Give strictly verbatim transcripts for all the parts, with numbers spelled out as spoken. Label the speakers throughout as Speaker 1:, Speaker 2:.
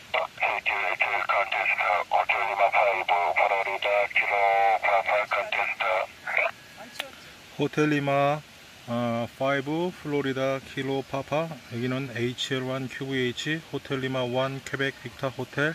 Speaker 1: 에이치엘 컨테스트 호텔 리마 파이브 플로리다 키로 파파 컨테스트
Speaker 2: 호텔 리마 어, 오 플로리다 킬로 파파. 여기는 에이치엘 원 큐브이에이치 호텔 리마 일 퀘벡 빅터 호텔.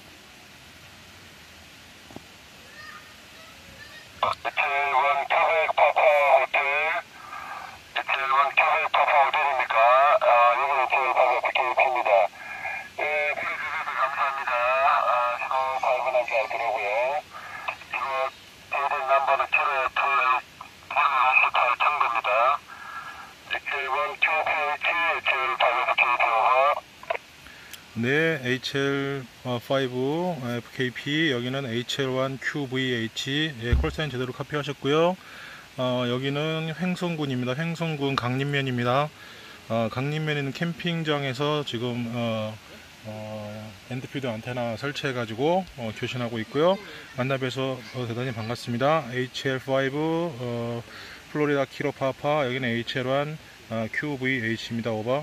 Speaker 1: 에이치엘 원 퀘벡 파파 호텔 에이치엘 원 퀘벡 파파 호텔입니까? 아, 여기는 에이치엘 파파 피케이피입니다. 예, 불러주셔서 감사합니다. 아, 신호 발문한 잘 들어오고요. 이거 대전 넘버는 킬로 투 팔 청도입니다. 에이치엘 원 큐브이에이치 에이치엘 파파 피케이피 오버.
Speaker 2: 네, 에이치엘 오 에프케이피. 여기는 에이치엘 원 큐브이에이치. 예, 콜사인 제대로 카피하셨고요. 어, 여기는 횡성군입니다. 횡성군 강림면입니다. 어, 강림면에 있는 캠핑장에서 지금 어, 어, 엔드피드 안테나 설치해가지고 어, 교신하고 있고요. 만나뵈서 어, 대단히 반갑습니다. 에이치엘 오 어, 플로리다 키로 파파. 여기는 에이치엘 원 어, 큐브이에이치입니다. 오버.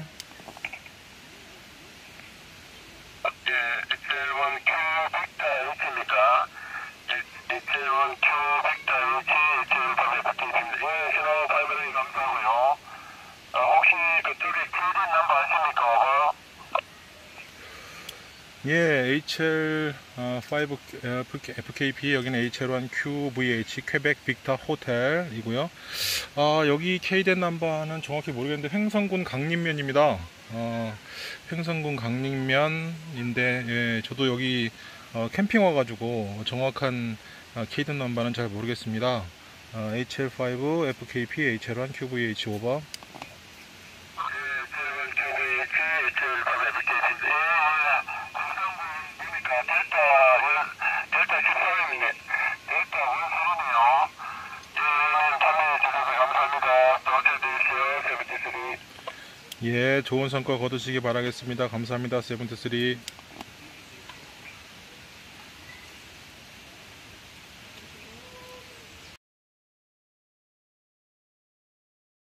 Speaker 1: 예, 에이치엘 원 큐 빅터 에이치입니까? 에이치엘 원 큐 빅터 에이치 에이치엘 파파 피케이피입니다. 예, 신호 발문이 감사하고요. 어, 혹시 그쪽에 티디 넘버 아십니까? 오버.
Speaker 2: 예, 에이치엘 오 에프케이피. 여기는 에이치엘 원 큐브이에이치 퀘벡 빅터 호텔이고요. 아, 여기 케이덴 넘버는 정확히 모르겠는데 횡성군 강림면입니다. 어, 횡성군 강림면인데 예, 저도 여기 어, 캠핑 와가지고 정확한 어, 케이덴 넘버는 잘 모르겠습니다. 어, 에이치엘 오 에프케이피 에이치엘 원 큐브이에이치 오버. 예, 좋은 성과 거두시기 바라겠습니다. 감사합니다. 세븐티쓰리.